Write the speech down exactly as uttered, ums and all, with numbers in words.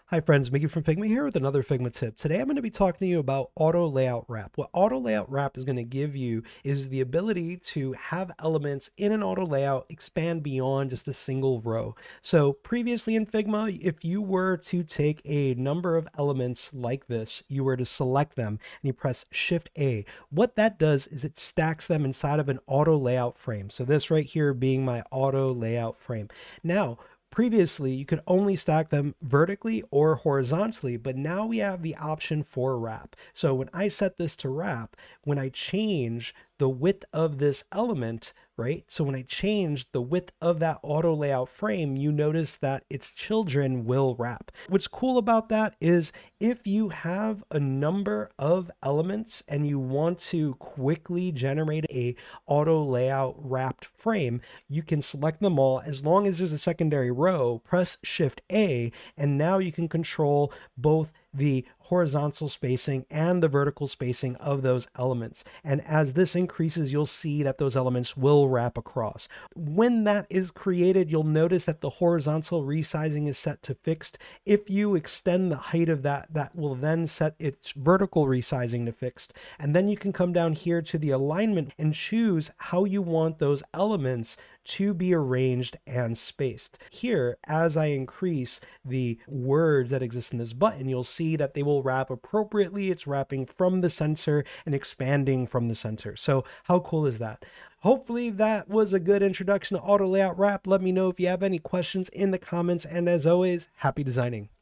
Hi friends, Mickey from Figma here with another Figma tip. Today I'm going to be talking to you about auto layout wrap. What auto layout wrap is going to give you is the ability to have elements in an auto layout expand beyond just a single row. So previously in Figma, if you were to take a number of elements like this, you were to select them and you press Shift A. What that does is it stacks them inside of an auto layout frame. So this right here being my auto layout frame. Now, previously, you could only stack them vertically or horizontally, but now we have the option for wrap. So when I set this to wrap, when I change the width of this element, right? So when I change the width of that auto layout frame, you notice that its children will wrap. What's cool about that is if you have a number of elements and you want to quickly generate a auto layout wrapped frame, you can select them all. As long as there's a secondary row, press Shift A, and now you can control both the horizontal spacing and the vertical spacing of those elements. And as this increases, you'll see that those elements will wrap across. When that is created, you'll notice that the horizontal resizing is set to fixed. If you extend the height of that, that will then set its vertical resizing to fixed. And then you can come down here to the alignment and choose how you want those elements to be arranged and spaced. Here, as I increase the words that exist in this button, you'll see that they will wrap appropriately. It's wrapping from the center and expanding from the center. So how cool is that? Hopefully that was a good introduction to auto layout wrap. Let me know if you have any questions in the comments. And as always, happy designing.